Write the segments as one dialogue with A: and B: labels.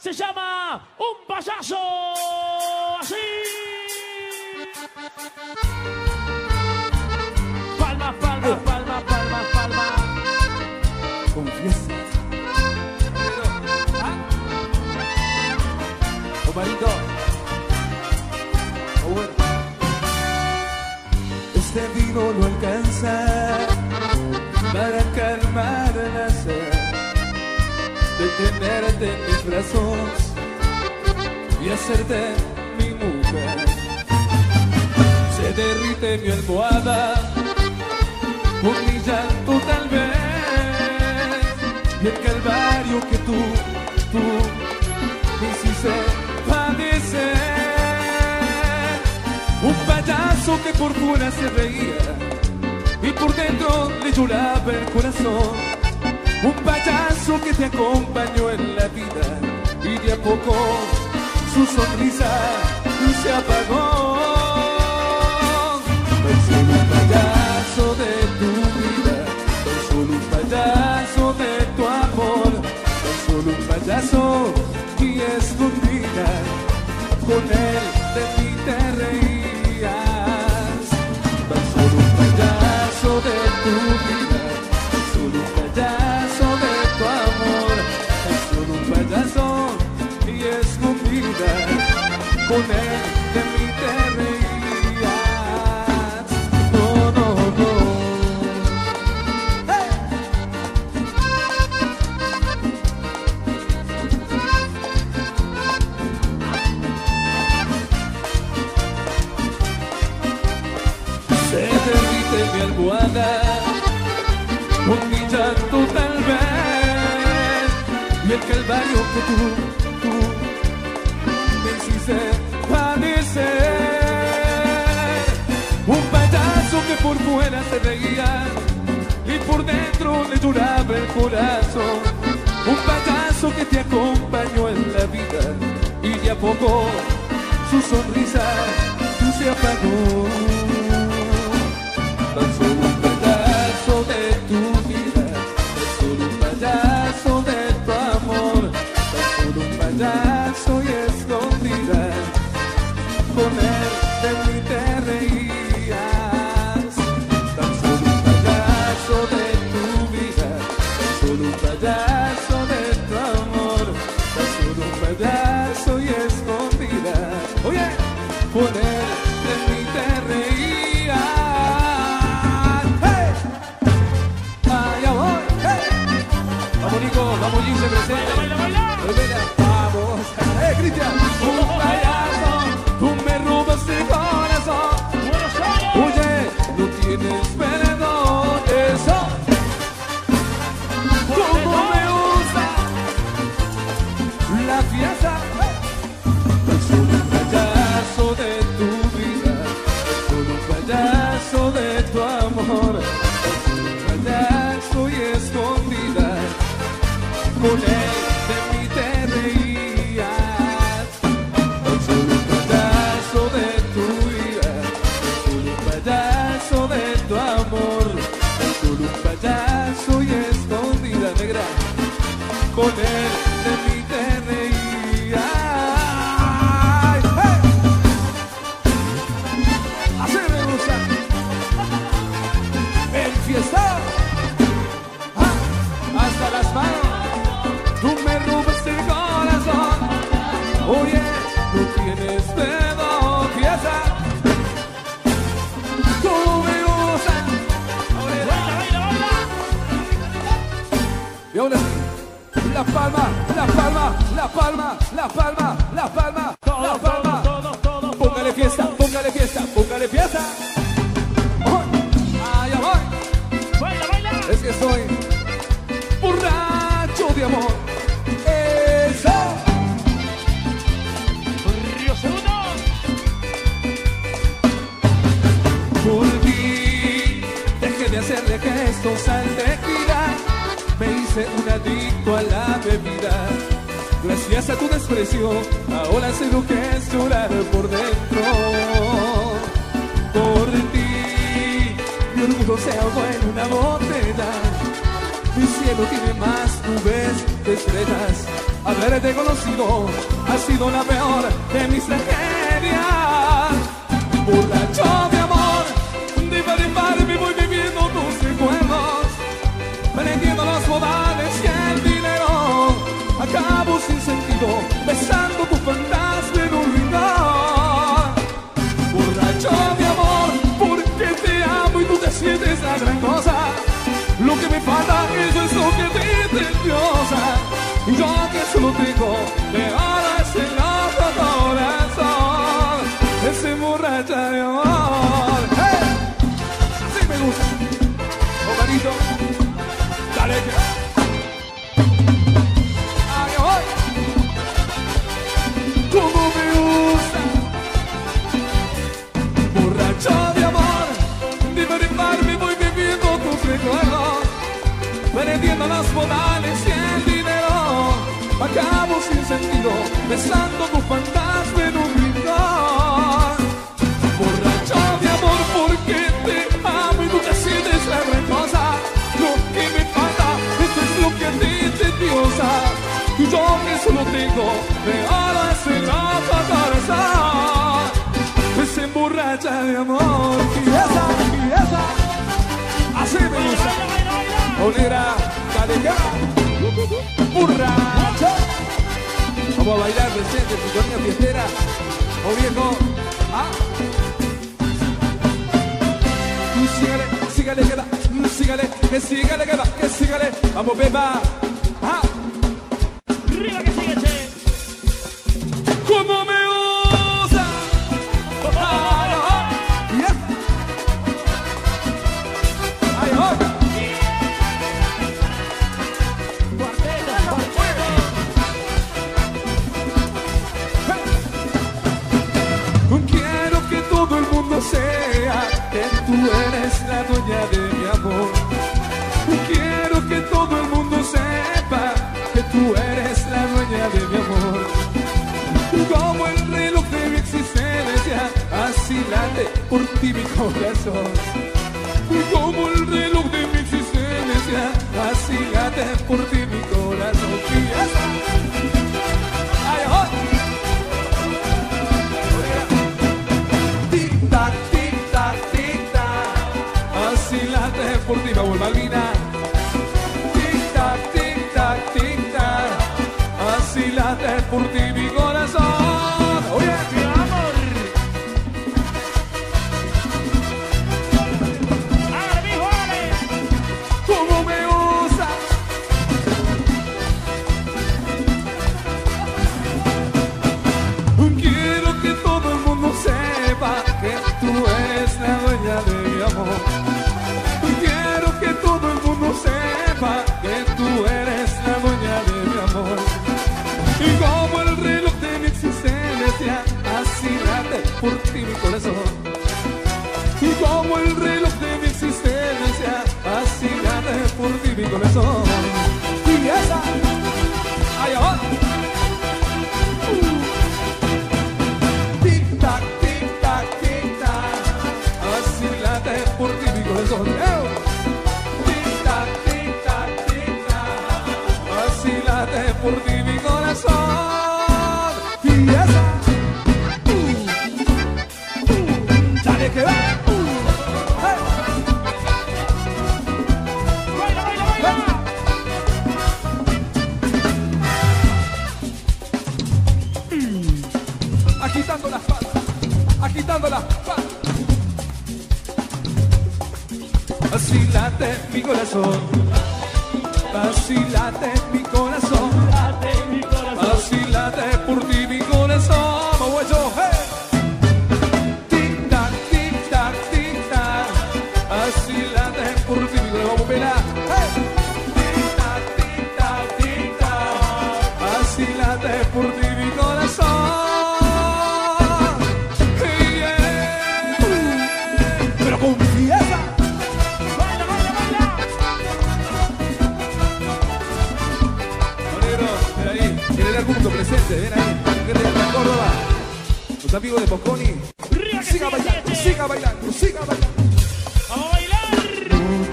A: se llama Un Payaso. Así. Palma, palma, palma, palma, palma.
B: Confiesa. Omarito. Bueno. Este vino no alcanza para calmar la sed de tenerte en mis brazos y hacerte mi mujer. Se derrite mi almohada por mi llanto tal vez, y el calvario que tú me hiciste padecer. Un payaso que por fuera se reía y por dentro le lloraba el corazón. Un payaso que te acompañó en la vida y de a poco su sonrisa se apagó. No soy un payaso de tu vida, no soy un payaso de tu amor, no soy un payaso y escondida con él de mí te reías. No soy un payaso de tu vida, no soy un payaso de tu amor, no soy un payaso y escondida con él de mí te reías. No, no, no. ¡Hey! Se derrite mi almohada con mi llanto tal vez, y el calvario que tú me hiciste padecer. Un payaso que por fuera se reía y por dentro le lloraba el corazón. Un payaso que te acompañó en la vida y de a poco su sonrisa se apagó. Tan solo un payaso de tu vida, tan solo un payaso de tu amor, tan solo un payaso y escondida con él de mí te reías. Tan solo un payaso de tu vida, tan solo un payaso de tu amor, tan solo un payaso y escondida, oye, con él de mí te reías. ¡Hey! Allá voy, ¡hey! Vamos Nico, vamos Gil, se presenta.
A: Baila, baila, baila.
B: Vamos, Cristian. Un payaso, tú me robas el corazón.
A: Buenos Aires.
B: Oye, no tienes perdón, eso. Como me gusta la fiesta. No soy un payaso de tu vida, no soy un payaso de tu amor, no soy un payaso y escondida con él de mí te reías. No soy un payaso de tu vida, no soy un payaso de tu amor, no soy un payaso y escondida, negra, con él de mí te reías. ¡Hey! Así me gusta. En fiesta, hasta las manos. Tú me robas el corazón. Oye, no tienes perdón, fiesta. Tú me gustas.
A: Baila, baila, baila.
B: Y ahora sí, la palma, la palma, la palma, la palma, la palma, la palma.
A: Todos.
B: Póngale fiesta, póngale fiesta, póngale fiesta. Allá voy.
A: Baila, baila.
B: Es que soy borracho de amor. Eso.
A: Río Segundo.
B: Por ti dejé de hacerle gestos al tequila, me hice un adicto a la bebida. Gracias a tu desprecio, ahora sé lo que es llorar por dentro. Por ti, mi orgullo se ahogó en una botella. Mi cielo tiene más nubes que estrellas. haberte conocido ha sido la peor de mis tragedias. Borracho de amor, de par en par me voy viviendo tus recuerdos, vendiendo los modales y el dinero. Acabo sin sentido, besando tu fantasma en un rincón. Borracho de amor, porque te amo y tú te sientes la gran cosa. Lo que me falta, eso es lo que te diosa. Y yo que solo tengo de ahora es el otro corazón. Ese borracha de amor. ¡Hey! Así me gusta. Ocarito, dale que ahí voy. Como me gusta. Borracho de amor, de par en par me voy viviendo tus recuerdos, vendiendo los modales y el dinero. Acabo sin sentido, besando tu fantasma en un rincón. Borracho de amor, porque te amo y tú te sientes la gran cosa. Lo que me falta, esto es lo que a ti te diosa. Y yo que solo tengo de oro es el otro corazón. Se emborracha de amor. Y esa, así me gusta. Olera, calejera, borracha. Vamos a bailar presente, sintonía fiestera. O viejo, ah. Sígale, sígale, que va, sígale, que sígale, que va, que sígale. Vamos, beba. Ah.
A: Arriba que sigue, che.
B: Como me gusta. Quiero que todo el mundo sea que tú eres la dueña de mi amor. Quiero que todo el mundo sepa que tú eres la dueña de mi amor. Como el reloj de mi existencia, así late por ti mi corazón. Como el reloj de mi existencia, así late por ti mi corazón. ¡Ay, ay! Tic-tac, tic-tac, tic-tac, así late por ti, Raúl Malvina. Tic-tac, tic-tac, tic-tac, así late por ti mi corazón. Oye, mi amor.
A: ¡Hágale, mijo, hágale!
B: Como me gusta. Quiero que todo el mundo sepa que tú eres la dueña de mi amor. Quiero que todo el mundo sepa que tú eres la dueña de mi amor. Y como el reloj de mi existencia, así late por ti mi corazón. Y como el reloj de mi existencia, así late por ti mi corazón. Y esa, allá va. Tic-tac, tic-tac, tic-tac, así late por ti mi corazón. Tic-tac, tic-tac, tic-tac, así late por ti mi corazón. Y esa, dale que va.
A: ¡Baila, baila, baila!
B: Agitando las patas, agitando las patas. Así late mi corazón, así late mi corazón,
A: Late mi corazón.
B: así late por ti mi corazón. Vamos, guacho, hey. Tic-tac, tic-tac, tic-tac, así late por ti mi corazón. Vamos, pela, hey. Tic-tac, tic-tac, tic-tac, así late por ti mi corazón. Pero confiesa.
A: ¡Baila, baila, baila!
B: Negro, ven ahí, general punto presente, ven ahí, gente de Córdoba, los amigos de Mosconi,
A: ¡Arriba que
B: siga
A: sigue,
B: bailando,
A: che!
B: siga bailando, siga bailando.
A: ¡Vamos a bailar!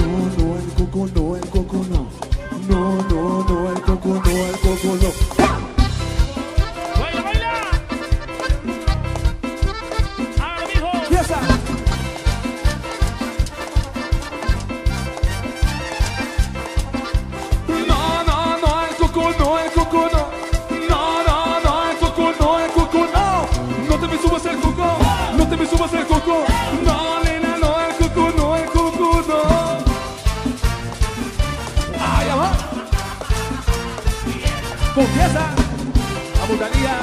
B: No, el coco no, el coco no, no, el coco no, el coco no. fiesta. Vamos, Talía.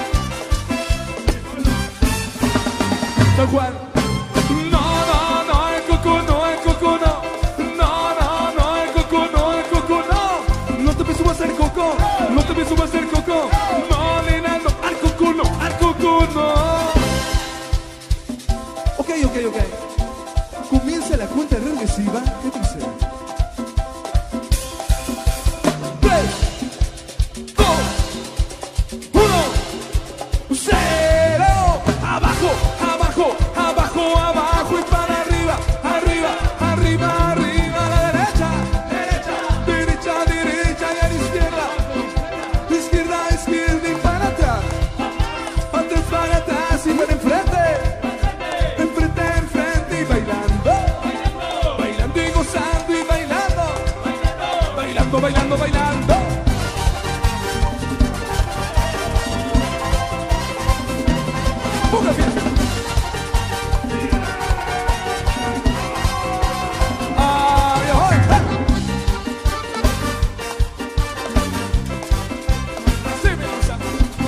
B: Don Juan. No, no, no, el coco no, el coco no. No, no, no, el coco no, el coco no. No te me subas el coco, no te me subas el coco. No, nena, no, al coco no, al coco no. Ok, ok, ok. Comienza la cuenta regresiva. ¿Qué dice? 3, 2, 1, 0. Abajo, abajo, abajo, abajo y para arriba, arriba, arriba, arriba. A la derecha, derecha, derecha, derecha y a la izquierda, izquierda, izquierda y para atrás, para atrás y para enfrente, enfrente, enfrente y bailando, bailando y gozando y bailando, bailando, bailando, bailando. Una fiesta. Ay, ay, así me gusta.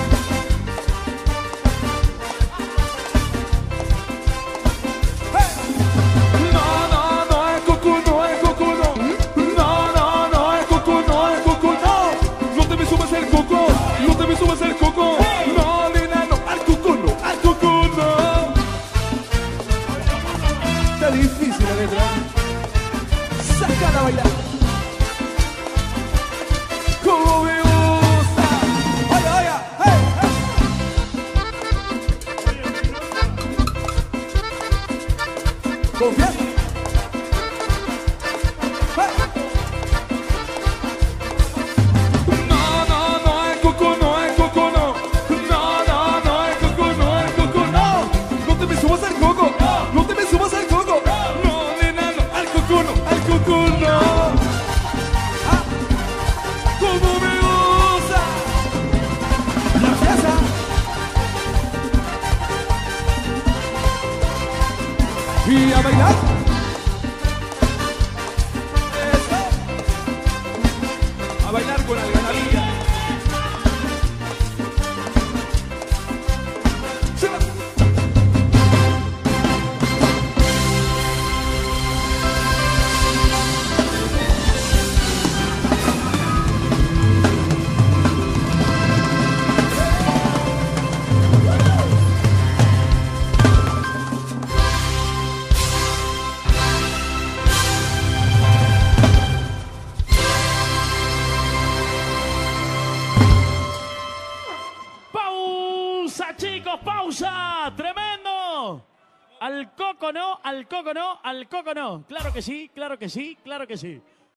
B: No, no, no, el coco no, el coco no. No, no, no, el coco no, el coco no. No te me subas el coco, no te me subas el coco. No, nena, no, al coco no, al coco no. Está difícil la letra. Sácala a bailar. Como me gusta. Oiga, oiga, hey, hey. Confía. No, no, no, el coco no, el coco no. No, no, no, el coco no, el coco no. No te me subas al coco, no te me subas al coco. No, nena, no, al coco no, al coco no. Ah, como me gusta la fiesta. Y a bailar. Eso. A bailar con algarabía. Se va.
A: Pausa, chicos, pausa. Tremendo. Al coco no, al coco no, al coco no. Claro que sí, claro que sí, claro que sí.